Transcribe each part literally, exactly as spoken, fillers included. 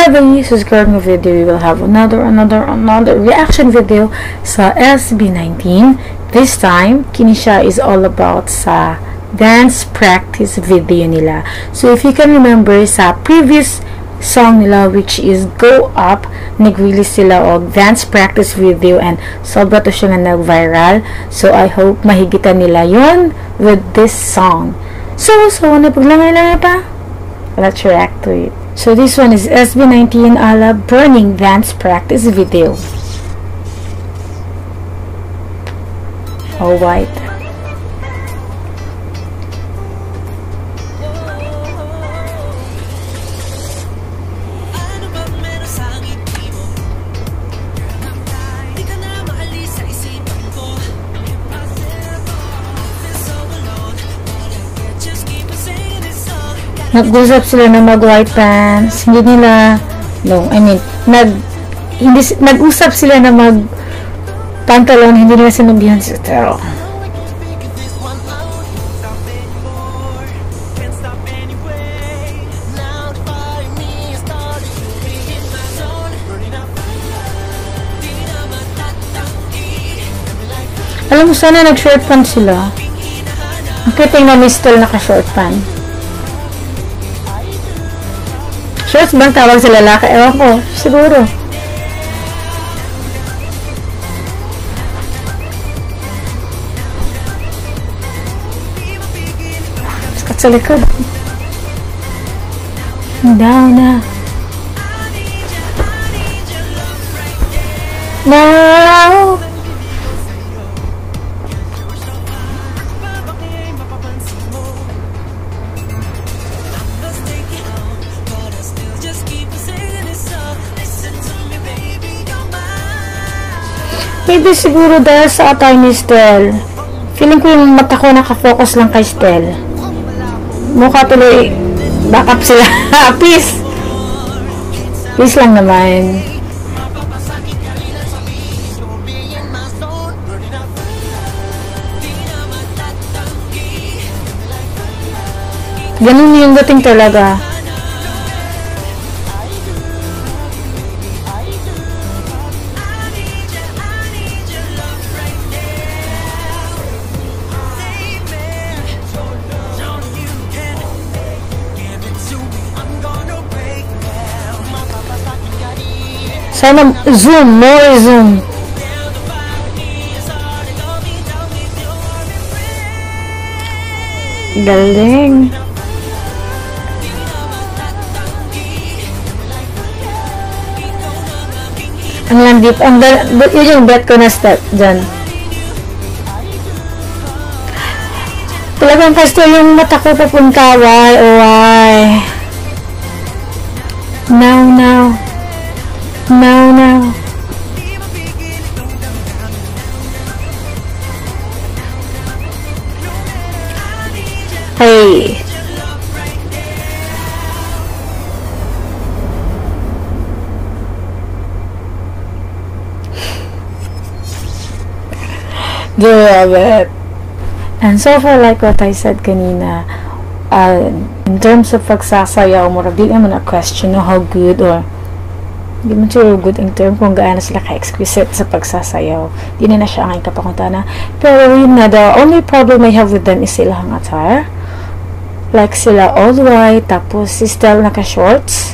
every subscribing video, we will have another, another, another reaction video sa S B nineteen. This time, kini siya is all about sa dance practice video nila. So, if you can remember sa previous song nila, which is Go Up, nag-release sila og dance practice video and sobra to siya nga nag-viral. So, I hope mahigitan nila yon with this song. So, so, napaglangay-langay pa? Let's react to it. So, this one is S B nineteen ala Burning dance practice video. All white. Nag-usap sila na mag-white pants. Hindi nila, no, I mean, nag, hindi, nag-usap sila na mag-pantalon, hindi nila sinabihan si Tero. Alam mo, sana nag-short pants sila. Ang kiting na may style naka-short pants. Shorts bang tawag sa lalaki? Ewan ko. Siguro. Sikat sa likod. Down na. Now! Maybe siguro dahil sa atay ni Stel. Feeling ko yung mata ko nakafocus lang kay Stel. Mukha tuloy back up sila. Peace! Peace lang naman. Ganun yung dating talaga. Sana zoom, more zoom. Galing. Ang landip, ang yun yung bet ko na step dyan. Talagang kasto yung mata ko papunta, why, oh why. Now, now. Now, now. Hey. Do you love it? And so far, like what I said kanina, uh, in terms of pagsasayaw, murag di naman a question no how good or hindi man sure good in term kung gaano sila ka-exquisite sa pagsasayaw. Di na na siya ang kapakunta na. Pero yun na, the only problem I have with them is sila ang attire. Like sila all white, tapos si Stel naka-shorts.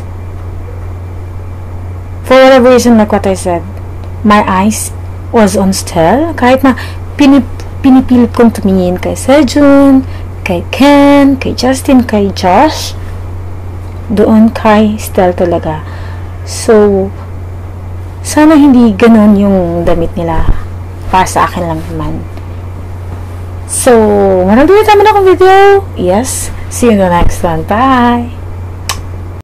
For whatever reason, like what I said, my eyes was on Stel. Kahit na pinip pinipilit kong tumingin kay Sejun, kay Ken, kay Justin, kay Josh, doon kay Stel talaga. So, sana hindi ganon yung damit nila. Para sa akin lang naman. So, maraming tama na akong video. Yes. See you in the next one. Bye!